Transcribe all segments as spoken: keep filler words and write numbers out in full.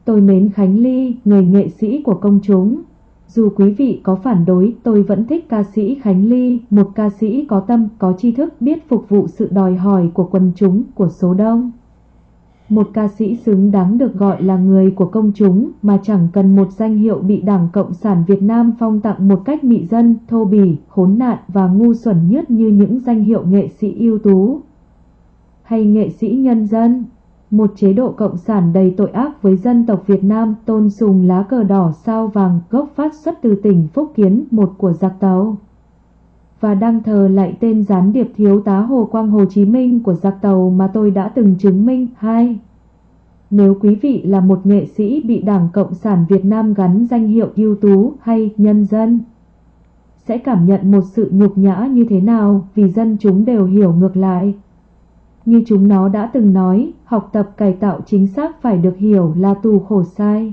Tôi mến Khánh Ly, người nghệ sĩ của công chúng. Dù quý vị có phản đối, tôi vẫn thích ca sĩ Khánh Ly, một ca sĩ có tâm, có tri thức, biết phục vụ sự đòi hỏi của quần chúng, của số đông. Một ca sĩ xứng đáng được gọi là người của công chúng mà chẳng cần một danh hiệu bị Đảng Cộng sản Việt Nam phong tặng một cách mị dân, thô bỉ, khốn nạn và ngu xuẩn nhất như những danh hiệu nghệ sĩ ưu tú hay nghệ sĩ nhân dân. Một chế độ cộng sản đầy tội ác với dân tộc Việt Nam, tôn sùng lá cờ đỏ sao vàng, gốc phát xuất từ tỉnh Phúc Kiến, một của giặc Tàu, và đang thờ lạy tên gián điệp thiếu tá Hồ Quang Hồ Chí Minh của giặc Tàu mà tôi đã từng chứng minh. Hai, nếu quý vị là một nghệ sĩ bị Đảng Cộng sản Việt Nam gắn danh hiệu ưu tú hay nhân dân, sẽ cảm nhận một sự nhục nhã như thế nào, vì dân chúng đều hiểu ngược lại. Như chúng nó đã từng nói, học tập cải tạo chính xác phải được hiểu là tù khổ sai,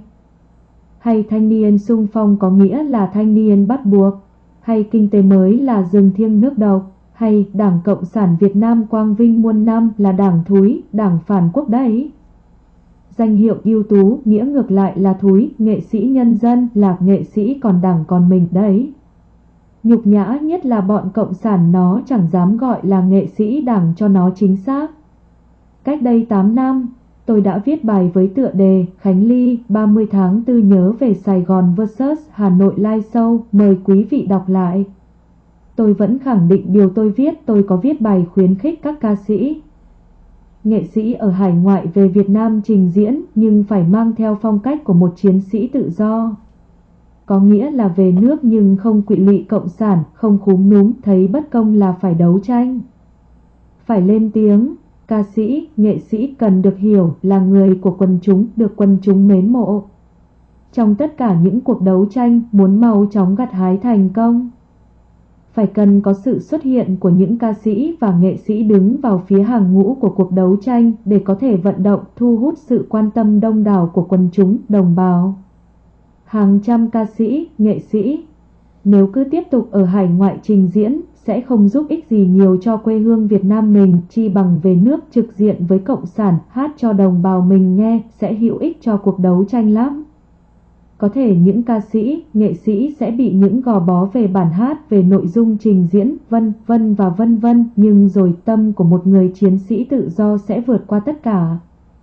hay thanh niên xung phong có nghĩa là thanh niên bắt buộc, hay kinh tế mới là rừng thiêng nước độc, hay Đảng Cộng sản Việt Nam quang vinh muôn năm là đảng thúi, đảng phản quốc đấy. Danh hiệu ưu tú nghĩa ngược lại là thúi, nghệ sĩ nhân dân là nghệ sĩ còn đảng còn mình đấy. Nhục nhã nhất là bọn cộng sản nó chẳng dám gọi là nghệ sĩ đảng cho nó chính xác. Cách đây tám năm, tôi đã viết bài với tựa đề Khánh Ly ba mươi tháng tư nhớ về Sài Gòn versus Hà Nội live show, mời quý vị đọc lại. Tôi vẫn khẳng định điều tôi viết, tôi có viết bài khuyến khích các ca sĩ, nghệ sĩ ở hải ngoại về Việt Nam trình diễn, nhưng phải mang theo phong cách của một chiến sĩ tự do. Có nghĩa là về nước nhưng không quỵ lụy cộng sản, không khúm núm, thấy bất công là phải đấu tranh, phải lên tiếng. Ca sĩ, nghệ sĩ cần được hiểu là người của quần chúng, được quần chúng mến mộ. Trong tất cả những cuộc đấu tranh, muốn mau chóng gặt hái thành công, phải cần có sự xuất hiện của những ca sĩ và nghệ sĩ đứng vào phía hàng ngũ của cuộc đấu tranh để có thể vận động, thu hút sự quan tâm đông đảo của quần chúng, đồng bào. Hàng trăm ca sĩ, nghệ sĩ, nếu cứ tiếp tục ở hải ngoại trình diễn, sẽ không giúp ích gì nhiều cho quê hương Việt Nam mình, chi bằng về nước trực diện với cộng sản, hát cho đồng bào mình nghe, sẽ hữu ích cho cuộc đấu tranh lắm. Có thể những ca sĩ, nghệ sĩ sẽ bị những gò bó về bản hát, về nội dung trình diễn, vân vân và vân vân, nhưng rồi tâm của một người chiến sĩ tự do sẽ vượt qua tất cả.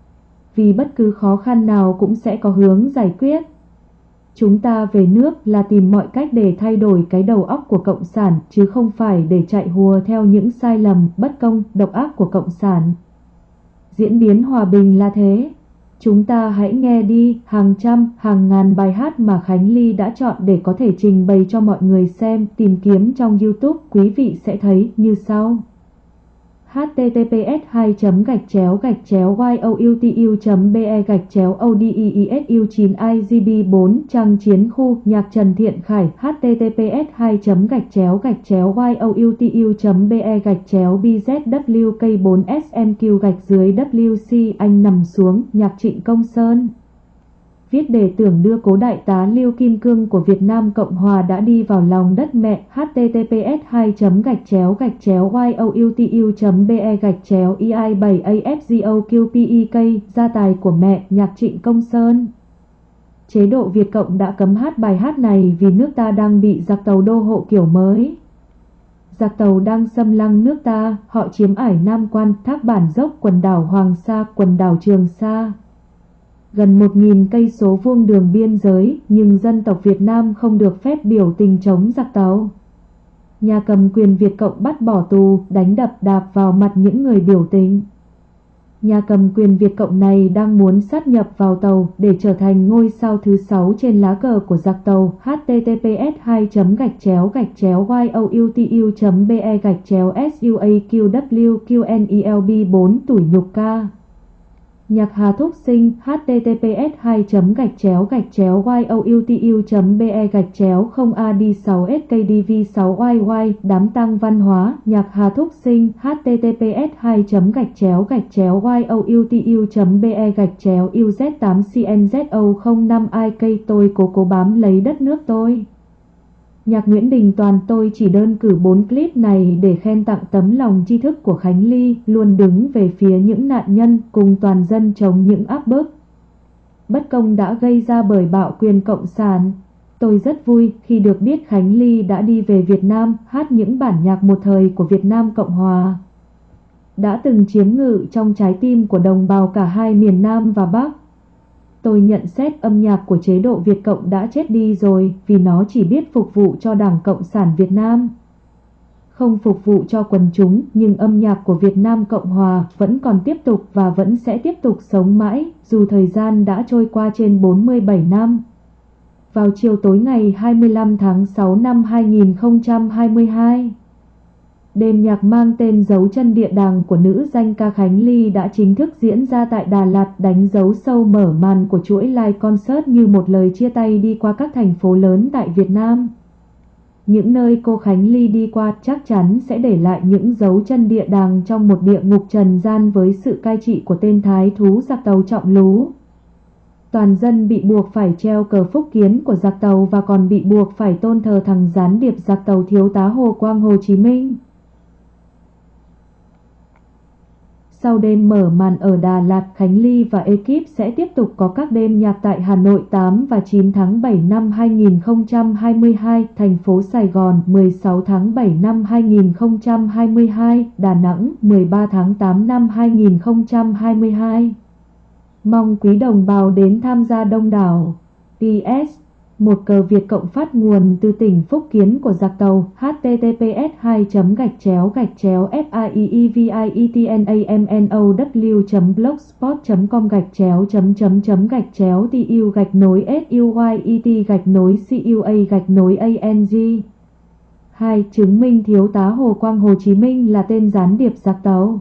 Vì bất cứ khó khăn nào cũng sẽ có hướng giải quyết. Chúng ta về nước là tìm mọi cách để thay đổi cái đầu óc của cộng sản, chứ không phải để chạy hùa theo những sai lầm, bất công, độc ác của cộng sản. Diễn biến hòa bình là thế. Chúng ta hãy nghe đi, hàng trăm, hàng ngàn bài hát mà Khánh Ly đã chọn để có thể trình bày cho mọi người xem, tìm kiếm trong YouTube, quý vị sẽ thấy như sau. h t t p s hai gạch chéo gạch chéo youtu.be gạch chéo odeisu chín i g b bốn Trang Chiến Khu, nhạc Trần Thiện Khải. h t t p s hai gạch chéo gạch chéo youtu.be gạch chéo bzwk bốn smq gạch dưới wc Anh nằm xuống, nhạc Trịnh Công Sơn. Viết đề tưởng đưa cố đại tá Lưu Kim Cương của Việt Nam Cộng Hòa đã đi vào lòng đất mẹ. h t t p s hai gạch chéo gạch chéo youtu.be gạch chéo ei bảy a f g o q p e k Gia tài của mẹ, nhạc Trịnh Công Sơn. Chế độ Việt Cộng đã cấm hát bài hát này vì nước ta đang bị giặc Tàu đô hộ kiểu mới. Giặc Tàu đang xâm lăng nước ta, họ chiếm ải Nam Quan, Thác Bản Dốc, quần đảo Hoàng Sa, quần đảo Trường Sa. Gần một nghìn cây số vuông đường biên giới, nhưng dân tộc Việt Nam không được phép biểu tình chống giặc Tàu. Nhà cầm quyền Việt Cộng bắt bỏ tù, đánh đập đạp vào mặt những người biểu tình. Nhà cầm quyền Việt Cộng này đang muốn sát nhập vào Tàu để trở thành ngôi sao thứ sáu trên lá cờ của giặc Tàu. h t t p s hai gạch chéo gạch chéo youtu.be gạch chéo suaqwqnelb bốn Tuổi nhục ca. Nhạc Hà Thúc Sinh. h t t p s hai gạch chéo gạch chéo youtu.be gạch chéo không a d sáu s k d v sáu y y Đám tang văn hóa. Nhạc Hà Thúc Sinh. h t t p s hai gạch chéo gạch chéo youtu.be gạch chéo u z tám c n z o không năm i k Tôi cố cố bám lấy đất nước tôi. Nhạc Nguyễn Đình Toàn. Tôi chỉ đơn cử bốn clip này để khen tặng tấm lòng tri thức của Khánh Ly, luôn đứng về phía những nạn nhân cùng toàn dân chống những áp bức, bất công đã gây ra bởi bạo quyền cộng sản. Tôi rất vui khi được biết Khánh Ly đã đi về Việt Nam hát những bản nhạc một thời của Việt Nam Cộng Hòa, đã từng chiếm ngự trong trái tim của đồng bào cả hai miền Nam và Bắc. Tôi nhận xét âm nhạc của chế độ Việt Cộng đã chết đi rồi vì nó chỉ biết phục vụ cho Đảng Cộng sản Việt Nam, không phục vụ cho quần chúng, nhưng âm nhạc của Việt Nam Cộng Hòa vẫn còn tiếp tục và vẫn sẽ tiếp tục sống mãi dù thời gian đã trôi qua trên bốn mươi bảy năm. Vào chiều tối ngày hai mươi lăm tháng sáu năm hai nghìn không trăm hai mươi hai, đêm nhạc mang tên Dấu chân địa đàng của nữ danh ca Khánh Ly đã chính thức diễn ra tại Đà Lạt, đánh dấu sâu mở màn của chuỗi live concert như một lời chia tay đi qua các thành phố lớn tại Việt Nam. Những nơi cô Khánh Ly đi qua chắc chắn sẽ để lại những dấu chân địa đàng trong một địa ngục trần gian với sự cai trị của tên thái thú giặc Tàu Trọng Lú. Toàn dân bị buộc phải treo cờ phúc kiến của giặc Tàu và còn bị buộc phải tôn thờ thằng gián điệp giặc Tàu Thiếu tá Hồ Quang Hồ Chí Minh. Sau đêm mở màn ở Đà Lạt, Khánh Ly và ekip sẽ tiếp tục có các đêm nhạc tại Hà Nội tám và chín tháng bảy năm hai nghìn không trăm hai mươi hai, thành phố Sài Gòn mười sáu tháng bảy năm hai nghìn không trăm hai mươi hai, Đà Nẵng mười ba tháng tám năm hai nghìn không trăm hai mươi hai. Mong quý đồng bào đến tham gia đông đảo. pê ét. Một cờ Việt Cộng phát nguồn từ tỉnh Phúc Kiến của giặc Tàu. h t t p s hai gạch chéo gạch chéo f i e e v i e t n a m n o w chấm blogspot chấm com gạch chéo chấm chấm chấm gạch chéo t u gạch nối s u y e t gạch nối c u a gạch nối a n g. hai. Chứng minh thiếu tá Hồ Quang Hồ Chí Minh là tên gián điệp giặc Tàu.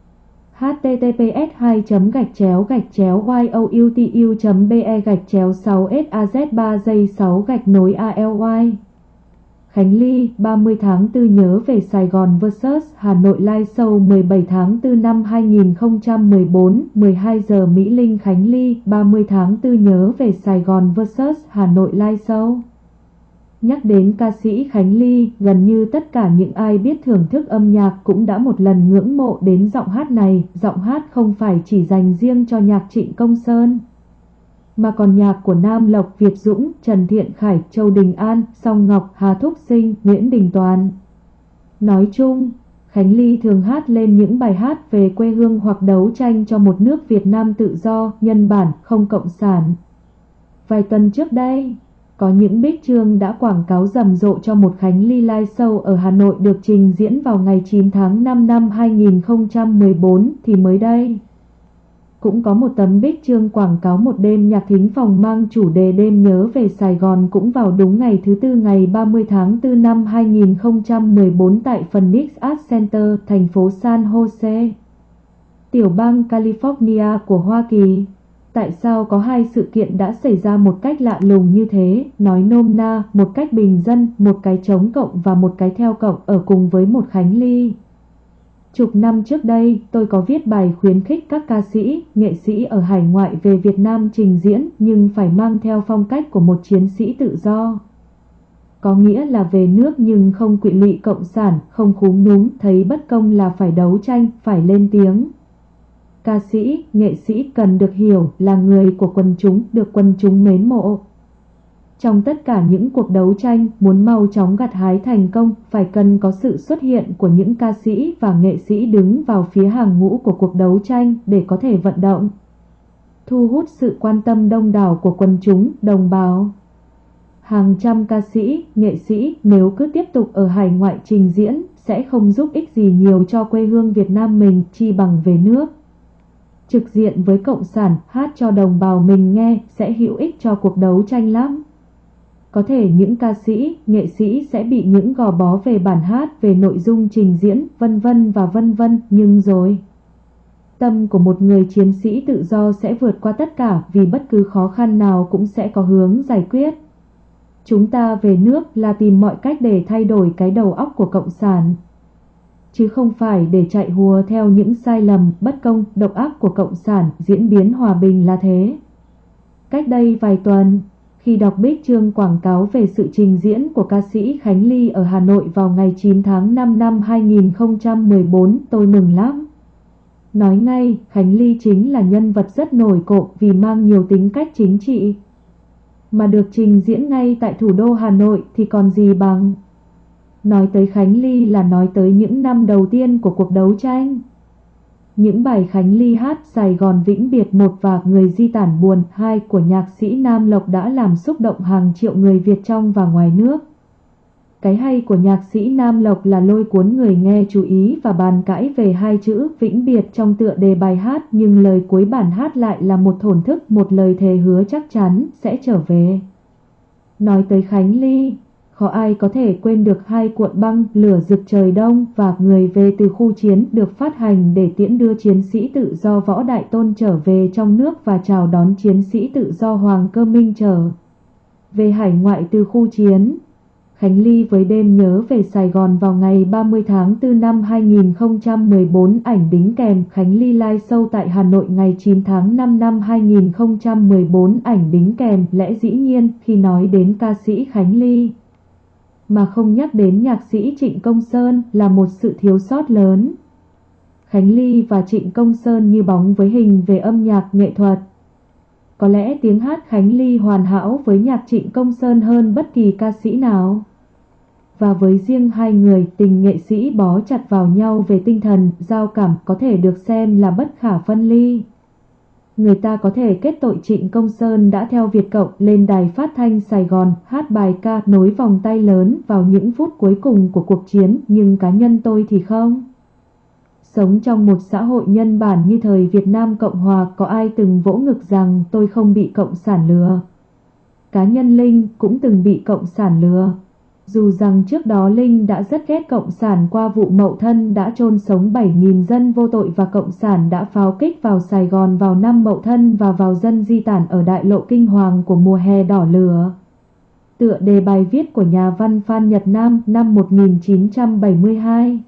h t t p s hai gạch chéo gạch chéo y o u t u chấm b e gạch chéo sáu s a z ba giây sáu gạch nối a l y. Khánh Ly ba mươi tháng tư nhớ về Sài Gòn versus Hà Nội live show mười bảy tháng tư năm hai nghìn không trăm mười bốn, mười hai giờ Mỹ Linh. Khánh Ly ba mươi tháng tư nhớ về Sài Gòn versus Hà Nội live show. Nhắc đến ca sĩ Khánh Ly, gần như tất cả những ai biết thưởng thức âm nhạc cũng đã một lần ngưỡng mộ đến giọng hát này. Giọng hát không phải chỉ dành riêng cho nhạc Trịnh Công Sơn, mà còn nhạc của Nam Lộc, Việt Dũng, Trần Thiện Khải, Châu Đình An, Song Ngọc, Hà Thúc Sinh, Nguyễn Đình Toàn. Nói chung, Khánh Ly thường hát lên những bài hát về quê hương hoặc đấu tranh cho một nước Việt Nam tự do, nhân bản, không cộng sản. Vài tuần trước đây, có những big chương đã quảng cáo rầm rộ cho một Khánh Ly live show ở Hà Nội được trình diễn vào ngày chín tháng năm năm hai nghìn không trăm mười bốn, thì mới đây cũng có một tấm big chương quảng cáo một đêm nhạc thính phòng mang chủ đề Đêm nhớ về Sài Gòn cũng vào đúng ngày thứ tư ngày ba mươi tháng tư năm hai nghìn không trăm mười bốn tại Phoenix Arts Center, thành phố San Jose, tiểu bang California của Hoa Kỳ. Tại sao có hai sự kiện đã xảy ra một cách lạ lùng như thế? Nói nôm na, một cách bình dân, một cái chống cộng và một cái theo cộng ở cùng với một Khánh Ly. Chục năm trước đây, tôi có viết bài khuyến khích các ca sĩ, nghệ sĩ ở hải ngoại về Việt Nam trình diễn, nhưng phải mang theo phong cách của một chiến sĩ tự do. Có nghĩa là về nước nhưng không quỵ lụy cộng sản, không khúm núm, thấy bất công là phải đấu tranh, phải lên tiếng. Ca sĩ, nghệ sĩ cần được hiểu là người của quần chúng, được quần chúng mến mộ. Trong tất cả những cuộc đấu tranh, muốn mau chóng gặt hái thành công, phải cần có sự xuất hiện của những ca sĩ và nghệ sĩ đứng vào phía hàng ngũ của cuộc đấu tranh để có thể vận động, thu hút sự quan tâm đông đảo của quần chúng, đồng bào. Hàng trăm ca sĩ, nghệ sĩ nếu cứ tiếp tục ở hải ngoại trình diễn sẽ không giúp ích gì nhiều cho quê hương Việt Nam mình, chi bằng về nước, trực diện với cộng sản, hát cho đồng bào mình nghe sẽ hữu ích cho cuộc đấu tranh lắm. Có thể những ca sĩ, nghệ sĩ sẽ bị những gò bó về bản hát, về nội dung trình diễn, vân vân và vân vân, nhưng rồi tâm của một người chiến sĩ tự do sẽ vượt qua tất cả, vì bất cứ khó khăn nào cũng sẽ có hướng giải quyết. Chúng ta về nước là tìm mọi cách để thay đổi cái đầu óc của cộng sản, chứ không phải để chạy hùa theo những sai lầm, bất công, độc ác của cộng sản. Diễn biến hòa bình là thế. Cách đây vài tuần, khi đọc big chương quảng cáo về sự trình diễn của ca sĩ Khánh Ly ở Hà Nội vào ngày chín tháng năm năm hai nghìn không trăm mười bốn, tôi mừng lắm. Nói ngay, Khánh Ly chính là nhân vật rất nổi cộm vì mang nhiều tính cách chính trị, mà được trình diễn ngay tại thủ đô Hà Nội thì còn gì bằng. Nói tới Khánh Ly là nói tới những năm đầu tiên của cuộc đấu tranh. Những bài Khánh Ly hát Sài Gòn vĩnh biệt một và Người di tản buồn hai của nhạc sĩ Nam Lộc đã làm xúc động hàng triệu người Việt trong và ngoài nước. Cái hay của nhạc sĩ Nam Lộc là lôi cuốn người nghe chú ý và bàn cãi về hai chữ vĩnh biệt trong tựa đề bài hát, nhưng lời cuối bản hát lại là một thổn thức, một lời thề hứa chắc chắn sẽ trở về. Nói tới Khánh Ly, khó ai có thể quên được hai cuộn băng Lửa rực trời đông và Người về từ khu chiến được phát hành để tiễn đưa chiến sĩ tự do Võ Đại Tôn trở về trong nước và chào đón chiến sĩ tự do Hoàng Cơ Minh trở về hải ngoại từ khu chiến. Khánh Ly với đêm nhớ về Sài Gòn vào ngày ba mươi tháng tư năm hai nghìn không trăm mười bốn, ảnh đính kèm Khánh Ly live show tại Hà Nội ngày chín tháng năm năm hai nghìn không trăm mười bốn, ảnh đính kèm. Lẽ dĩ nhiên khi nói đến ca sĩ Khánh Ly mà không nhắc đến nhạc sĩ Trịnh Công Sơn là một sự thiếu sót lớn. Khánh Ly và Trịnh Công Sơn như bóng với hình về âm nhạc nghệ thuật. Có lẽ tiếng hát Khánh Ly hoàn hảo với nhạc Trịnh Công Sơn hơn bất kỳ ca sĩ nào. Và với riêng hai người, tình nghệ sĩ bó chặt vào nhau về tinh thần, giao cảm có thể được xem là bất khả phân ly. Người ta có thể kết tội Trịnh Công Sơn đã theo Việt Cộng lên đài phát thanh Sài Gòn hát bài ca nối vòng tay lớn vào những phút cuối cùng của cuộc chiến, nhưng cá nhân tôi thì không. Sống trong một xã hội nhân bản như thời Việt Nam Cộng Hòa, có ai từng vỗ ngực rằng tôi không bị Cộng sản lừa? Cá nhân Linh cũng từng bị Cộng sản lừa. Dù rằng trước đó Linh đã rất ghét Cộng sản qua vụ Mậu Thân đã chôn sống bảy nghìn dân vô tội và Cộng sản đã pháo kích vào Sài Gòn vào năm Mậu Thân và vào dân di tản ở đại lộ kinh hoàng của mùa hè đỏ lửa. Tựa đề bài viết của nhà văn Phan Nhật Nam năm một nghìn chín trăm bảy mươi hai.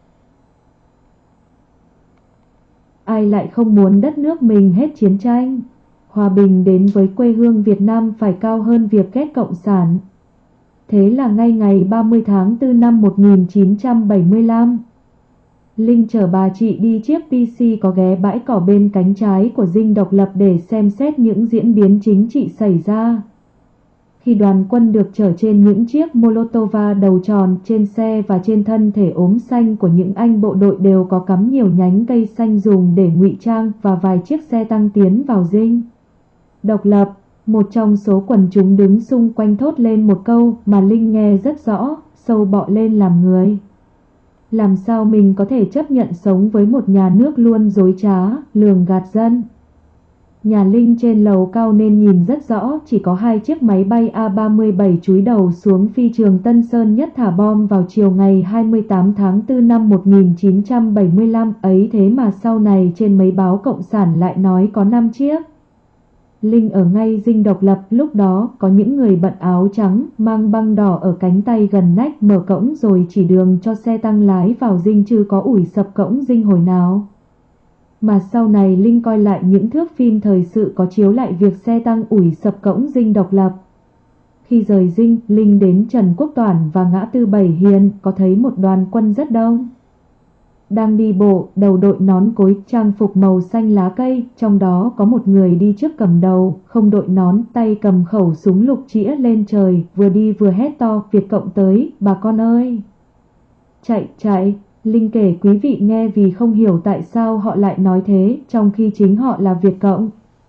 Ai lại không muốn đất nước mình hết chiến tranh, hòa bình đến với quê hương Việt Nam phải cao hơn việc ghét Cộng sản. Thế là ngay ngày ba mươi tháng tư năm một nghìn chín trăm bảy mươi lăm, Linh chở bà chị đi chiếc pê xê có ghé bãi cỏ bên cánh trái của Dinh Độc Lập để xem xét những diễn biến chính trị xảy ra. Khi đoàn quân được chở trên những chiếc Molotova đầu tròn, trên xe và trên thân thể ốm xanh của những anh bộ đội đều có cắm nhiều nhánh cây xanh dùng để ngụy trang, và vài chiếc xe tăng tiến vào Dinh Độc Lập. Một trong số quần chúng đứng xung quanh thốt lên một câu mà Linh nghe rất rõ: sâu bọ lên làm người. Làm sao mình có thể chấp nhận sống với một nhà nước luôn dối trá, lường gạt dân? Nhà Linh trên lầu cao nên nhìn rất rõ, chỉ có hai chiếc máy bay A ba mươi bảy chúi đầu xuống phi trường Tân Sơn Nhất thả bom vào chiều ngày hai mươi tám tháng tư năm một nghìn chín trăm bảy mươi lăm. Ấy thế mà sau này trên mấy báo Cộng sản lại nói có năm chiếc. Linh ở ngay Dinh Độc Lập, lúc đó có những người bận áo trắng, mang băng đỏ ở cánh tay gần nách, mở cổng rồi chỉ đường cho xe tăng lái vào Dinh, chứ có ủi sập cổng Dinh hồi nào. Mà sau này Linh coi lại những thước phim thời sự có chiếu lại việc xe tăng ủi sập cổng Dinh Độc Lập. Khi rời Dinh, Linh đến Trần Quốc Toản và ngã tư Bảy Hiền, có thấy một đoàn quân rất đông đang đi bộ, đầu đội nón cối, trang phục màu xanh lá cây, trong đó có một người đi trước cầm đầu, không đội nón, tay cầm khẩu súng lục chĩa lên trời, vừa đi vừa hét to: Việt Cộng tới, bà con ơi! Chạy, chạy! Linh kể quý vị nghe vì không hiểu tại sao họ lại nói thế, trong khi chính họ là Việt Cộng.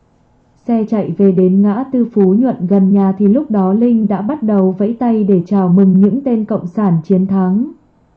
Xe chạy về đến ngã tư Phú Nhuận gần nhà thì lúc đó Linh đã bắt đầu vẫy tay để chào mừng những tên Cộng sản chiến thắng.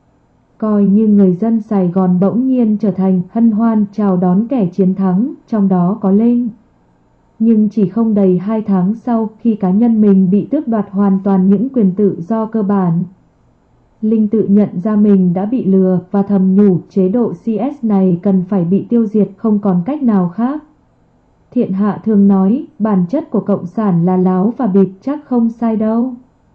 Coi như người dân Sài Gòn bỗng nhiên trở thành hân hoan chào đón kẻ chiến thắng, trong đó có Linh. Nhưng chỉ không đầy hai tháng sau, khi cá nhân mình bị tước đoạt hoàn toàn những quyền tự do cơ bản, Linh tự nhận ra mình đã bị lừa và thầm nhủ chế độ xê ét này cần phải bị tiêu diệt, không còn cách nào khác. Thiện Hạ thường nói bản chất của Cộng sản là láo và bịp, chắc không sai đâu.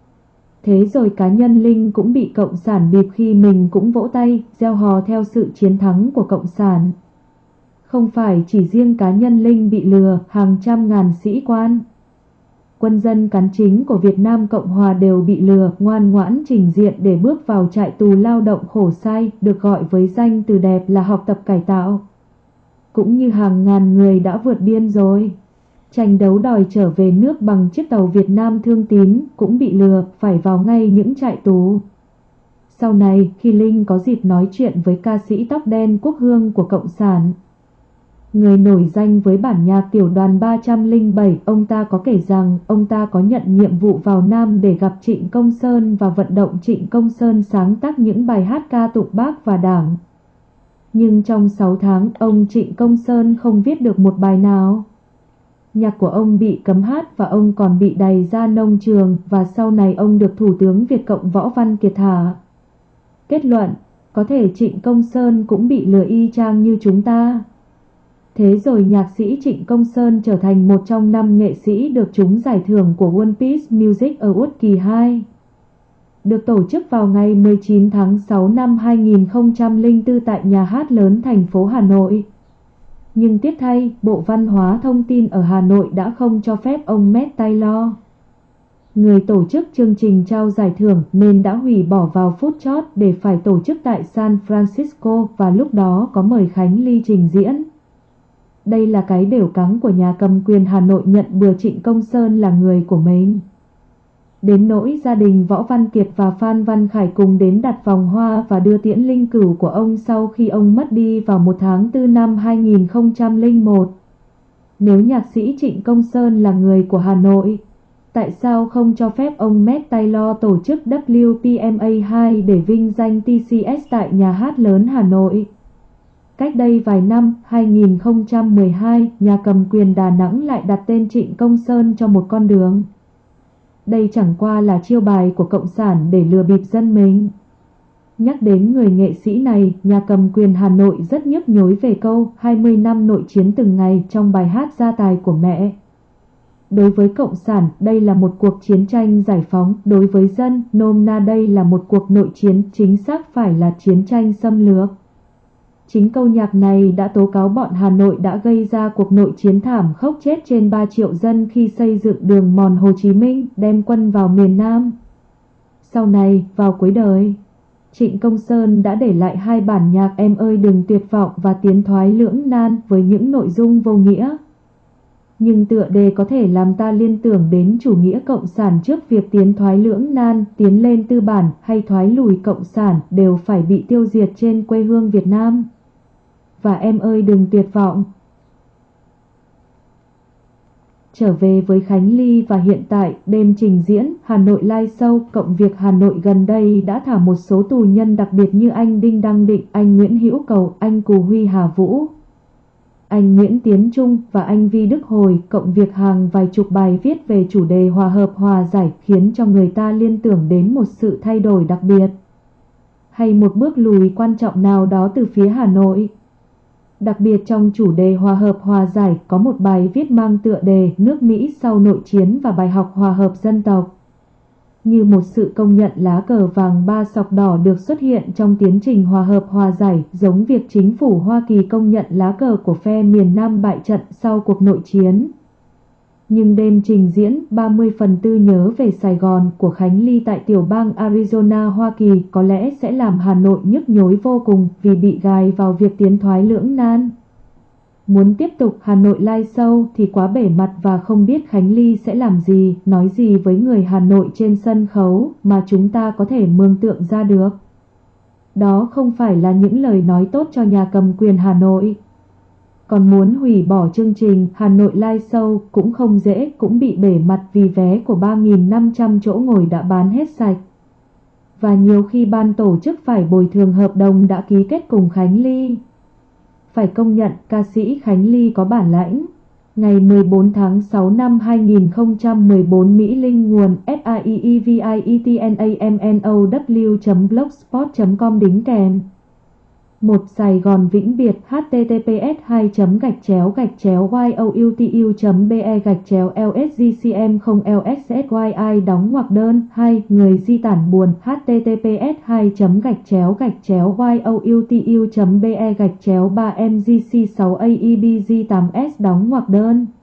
Thế rồi cá nhân Linh cũng bị Cộng sản bịp khi mình cũng vỗ tay, reo hò theo sự chiến thắng của Cộng sản. Không phải chỉ riêng cá nhân Linh bị lừa, hàng trăm ngàn sĩ quan, quân dân cán chính của Việt Nam Cộng Hòa đều bị lừa, ngoan ngoãn trình diện để bước vào trại tù lao động khổ sai, được gọi với danh từ đẹp là học tập cải tạo. cũng như hàng ngàn người đã vượt biên rồi. Tranh đấu đòi trở về nước bằng chiếc tàu Việt Nam Thương Tín cũng bị lừa phải vào ngay những trại tù. Sau này, khi Linh có dịp nói chuyện với ca sĩ tóc đen Quốc Hương của Cộng sản, người nổi danh với bản nhạc Tiểu đoàn ba không bảy, ông ta có kể rằng ông ta có nhận nhiệm vụ vào Nam để gặp Trịnh Công Sơn và vận động Trịnh Công Sơn sáng tác những bài hát ca tụng Bác và Đảng. Nhưng trong sáu tháng, ông Trịnh Công Sơn không viết được một bài nào. Nhạc của ông bị cấm hát và ông còn bị đày ra nông trường, và sau này ông được Thủ tướng Việt Cộng Võ Văn Kiệt thả. Kết luận, có thể Trịnh Công Sơn cũng bị lừa y chang như chúng ta. Thế rồi nhạc sĩ Trịnh Công Sơn trở thành một trong năm nghệ sĩ được trúng giải thưởng của One Piece Music Award kỳ hai. Được tổ chức vào ngày mười chín tháng sáu năm hai nghìn không trăm lẻ bốn tại Nhà hát lớn thành phố Hà Nội. Nhưng tiếc thay, Bộ Văn hóa Thông tin ở Hà Nội đã không cho phép ông Matt Taylor, người tổ chức chương trình trao giải thưởng, nên đã hủy bỏ vào phút chót để phải tổ chức tại San Francisco, và lúc đó có mời Khánh Ly trình diễn. Đây là cái đểu cắng của nhà cầm quyền Hà Nội nhận bừa Trịnh Công Sơn là người của mình. Đến nỗi gia đình Võ Văn Kiệt và Phan Văn Khải cùng đến đặt vòng hoa và đưa tiễn linh cữu của ông sau khi ông mất đi vào một tháng tư năm hai nghìn không trăm lẻ một. Nếu nhạc sĩ Trịnh Công Sơn là người của Hà Nội, tại sao không cho phép ông Matt Taylor tổ chức W P M A hai để vinh danh T C S tại Nhà hát lớn Hà Nội? Cách đây vài năm, hai nghìn không trăm mười hai, nhà cầm quyền Đà Nẵng lại đặt tên Trịnh Công Sơn cho một con đường. Đây chẳng qua là chiêu bài của Cộng sản để lừa bịp dân mình. Nhắc đến người nghệ sĩ này, nhà cầm quyền Hà Nội rất nhức nhối về câu hai mươi năm nội chiến từng ngày trong bài hát Gia tài của mẹ. Đối với Cộng sản, đây là một cuộc chiến tranh giải phóng. Đối với dân, nôm na đây là một cuộc nội chiến, chính xác phải là chiến tranh xâm lược. Chính câu nhạc này đã tố cáo bọn Hà Nội đã gây ra cuộc nội chiến thảm khốc, chết trên ba triệu dân khi xây dựng đường mòn Hồ Chí Minh, đem quân vào miền Nam. Sau này, vào cuối đời, Trịnh Công Sơn đã để lại hai bản nhạc Em ơi đừng tuyệt vọng và Tiến thoái lưỡng nan với những nội dung vô nghĩa. Nhưng tựa đề có thể làm ta liên tưởng đến chủ nghĩa cộng sản trước việc tiến thoái lưỡng nan, tiến lên tư bản hay thoái lùi cộng sản đều phải bị tiêu diệt trên quê hương Việt Nam. Và Em ơi đừng tuyệt vọng. Trở về với Khánh Ly và hiện tại, đêm trình diễn Hà Nội Live Show, cộng việc Hà Nội gần đây đã thả một số tù nhân đặc biệt như anh Đinh Đăng Định, anh Nguyễn Hữu Cầu, anh Cù Huy Hà Vũ, anh Nguyễn Tiến Trung và anh Vi Đức Hồi, cộng việc hàng vài chục bài viết về chủ đề hòa hợp hòa giải khiến cho người ta liên tưởng đến một sự thay đổi đặc biệt hay một bước lùi quan trọng nào đó từ phía Hà Nội. Đặc biệt trong chủ đề hòa hợp hòa giải có một bài viết mang tựa đề Nước Mỹ sau nội chiến và bài học hòa hợp dân tộc. Như một sự công nhận lá cờ vàng ba sọc đỏ được xuất hiện trong tiến trình hòa hợp hòa giải, giống việc chính phủ Hoa Kỳ công nhận lá cờ của phe miền Nam bại trận sau cuộc nội chiến. Nhưng đêm trình diễn ba mươi phần tư nhớ về Sài Gòn của Khánh Ly tại tiểu bang Arizona, Hoa Kỳ có lẽ sẽ làm Hà Nội nhức nhối vô cùng vì bị gài vào việc tiến thoái lưỡng nan. Muốn tiếp tục Hà Nội Live Show thì quá bể mặt và không biết Khánh Ly sẽ làm gì, nói gì với người Hà Nội trên sân khấu mà chúng ta có thể mường tượng ra được. Đó không phải là những lời nói tốt cho nhà cầm quyền Hà Nội. Còn muốn hủy bỏ chương trình Hà Nội Live Show cũng không dễ, cũng bị bể mặt vì vé của ba nghìn năm trăm chỗ ngồi đã bán hết sạch. Và nhiều khi ban tổ chức phải bồi thường hợp đồng đã ký kết cùng Khánh Ly. Phải công nhận ca sĩ Khánh Ly có bản lãnh. Ngày mười bốn tháng sáu năm hai nghìn không trăm mười bốn, Mỹ Linh, nguồn f a i e v i e t n a m n o w chấm blogspot chấm com đính kèm. một Sài Gòn Vĩnh Biệt h t t p s hai chấm gạch chéo gạch chéo y o u t u chấm b e gạch chéo l s g c m không l s s y i đóng ngoặc đơn. Hai Người di tản buồn h t t p s hai chấm gạch chéo gạch chéo y o u t u chấm b e gạch chéo ba m g c sáu a e b g tám s đóng ngoặc đơn.